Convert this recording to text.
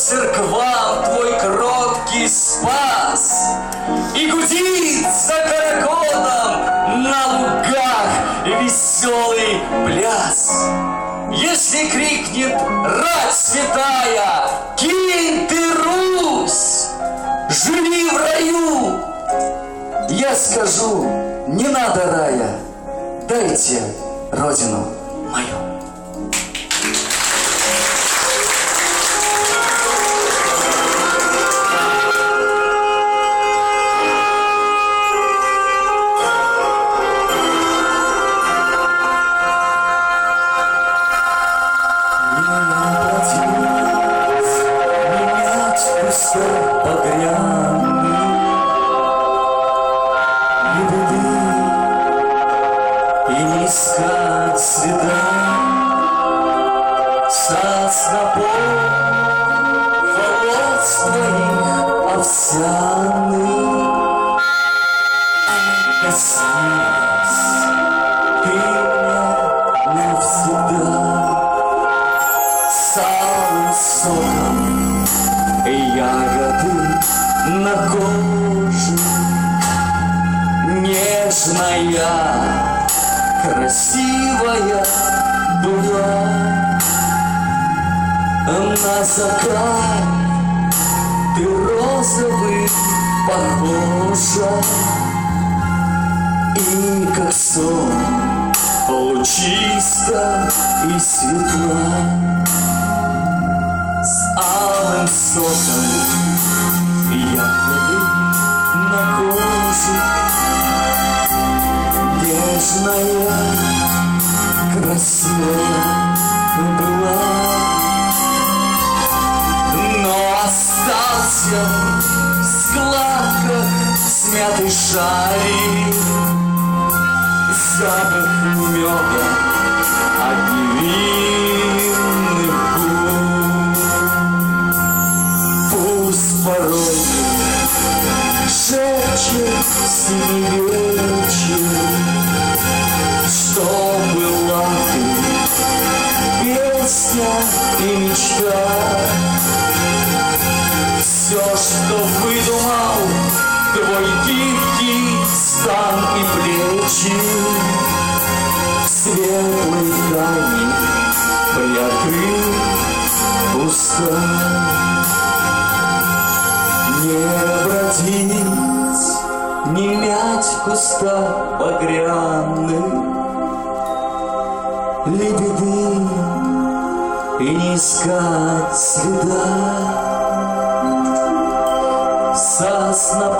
церквам твой кроткий спас, и гудит за каракодом на лугах веселый пляс. Если крикнет рать святая: «Кинь ты Русь, живи в раю!» Я скажу: не надо рая, дайте родину мою. Искать следа со снопом волос твоих овсяных, коснись ты меня навсегда салым соком ягоды на коже, нежная, красивая была. На закат ты розовый похожа, и как сон лучисто и светла. С алым соком ягоды на коже, нежная, красивая была. Но остался в складках смятой шали запах меда от невинных губ. Пусть порой шепчет синий вечер, что была ты, песня и мечта. Все, что выдумал твой гибкий стан и плечи, в светлой тайне приоткрыл уста. Не бродить, не мять куста багряных, лебеды и не искать следа. Сосна